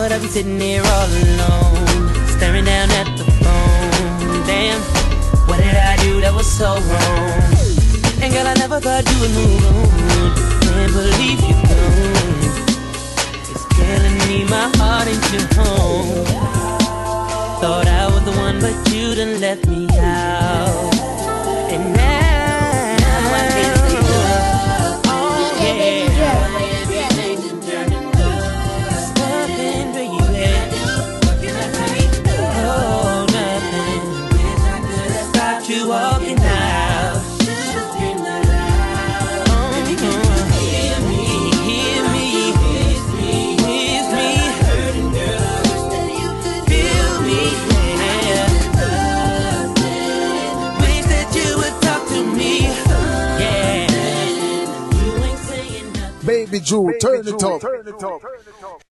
But I be sitting there all alone, staring down at the phone. Damn, what did I do that was so wrong? And girl, I never thought you would move on. Can't believe you're gone. It's killing me, my heart ain't your home. Thought I was the one, but you done left me out. And now I can't say love. Oh yeah. Nothing, baby. Oh, nothing. Stopped you walking out. Baby Drew, turn it up.